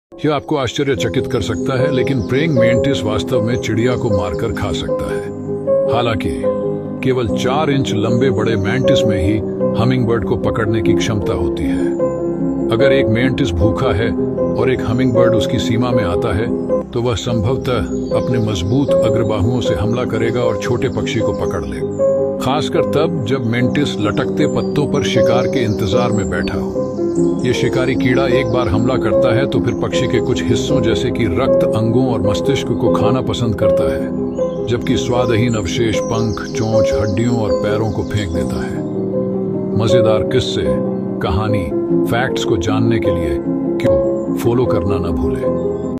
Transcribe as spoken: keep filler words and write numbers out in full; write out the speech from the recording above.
यह आपको आश्चर्यचकित कर सकता है, लेकिन प्रेइंग मेंटिस वास्तव में चिड़िया को मारकर खा सकता है। हालांकि केवल चार इंच लंबे बड़े मेंटिस में ही हमिंगबर्ड को पकड़ने की क्षमता होती है। अगर एक मेंटिस भूखा है और एक हमिंगबर्ड उसकी सीमा में आता है, तो वह संभवतः अपने मजबूत अग्रबाहुओं से हमला करेगा और छोटे पक्षी को पकड़ ले, खासकर तब जब मेंटिस लटकते पत्तों पर शिकार के इंतजार में बैठा हो। ये शिकारी कीड़ा एक बार हमला करता है तो फिर पक्षी के कुछ हिस्सों जैसे कि रक्त, अंगों और मस्तिष्क को खाना पसंद करता है, जबकि स्वादहीन अवशेष पंख, चोंच, हड्डियों और पैरों को फेंक देता है। मजेदार किस्से, कहानी, फैक्ट्स को जानने के लिए क्यों फॉलो करना न भूलें।